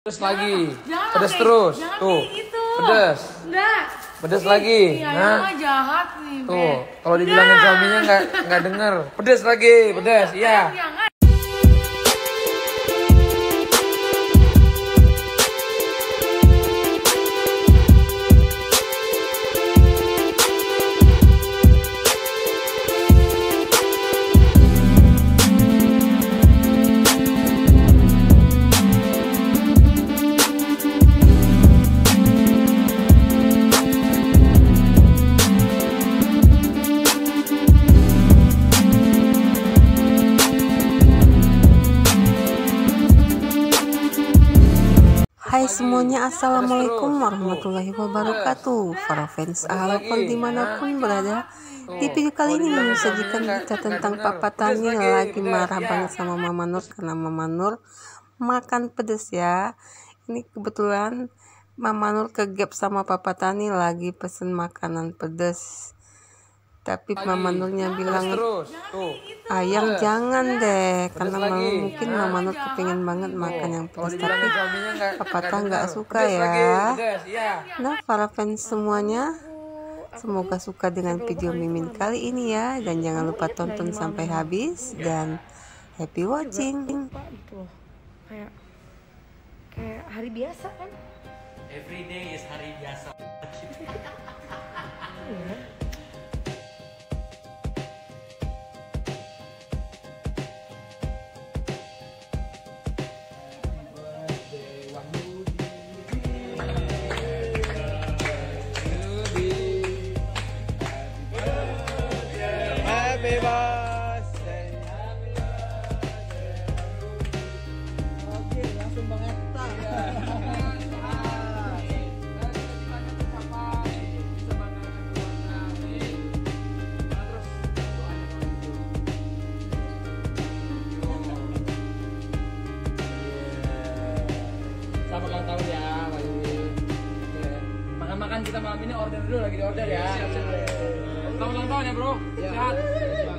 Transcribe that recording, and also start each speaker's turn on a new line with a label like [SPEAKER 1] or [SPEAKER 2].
[SPEAKER 1] Pedes lagi.
[SPEAKER 2] Jangan
[SPEAKER 1] Pedes
[SPEAKER 2] kayak,
[SPEAKER 1] terus.
[SPEAKER 2] jangan
[SPEAKER 1] Tuh.
[SPEAKER 2] kayak gitu.
[SPEAKER 1] Pedes.
[SPEAKER 2] Enggak.
[SPEAKER 1] Pedes lagi.
[SPEAKER 2] Iya,
[SPEAKER 1] Nah.
[SPEAKER 2] mah jahat nih.
[SPEAKER 1] Tuh, kalau dibilangin suaminya nggak denger. Pedes lagi, pedes. Iya.
[SPEAKER 2] Jangan.
[SPEAKER 3] Hai semuanya, assalamualaikum warahmatullahi wabarakatuh. Para fans Ahalopal dimanapun berada, di video kali ini menyajikan berita tentang Papa Tani lagi marah banget sama Mama Nur karena Mama Nur makan pedes ya. Ini kebetulan Mama Nur kegap sama Papa Tani lagi pesen makanan pedes. Tapi Mama Nurnya bilang, ayang jangan deh, karena mungkin Mama Nur kepengen banget makan yang pedas, tapi Papa Tani nggak suka ya. Nah, para fans semuanya, semoga suka dengan video Mimin kali ini ya, dan jangan lupa tonton sampai habis dan happy watching.
[SPEAKER 2] Kayak hari biasa kan?
[SPEAKER 4] Every day is hari biasa.
[SPEAKER 1] Happy birthday. Oke, langsung banget. Selamat ulang tahun ya, Pak Yudi. Makan-makan kita malam ini order dulu, lagi di order ya. Selamat ulang tahun ya, bro. Sehat.